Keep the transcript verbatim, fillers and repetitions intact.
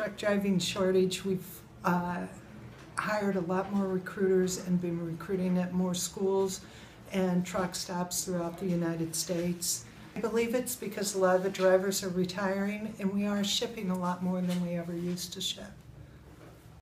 truck driving shortage, we've uh, hired a lot more recruiters and been recruiting at more schools and truck stops throughout the United States. I believe it's because a lot of the drivers are retiring and we are shipping a lot more than we ever used to ship.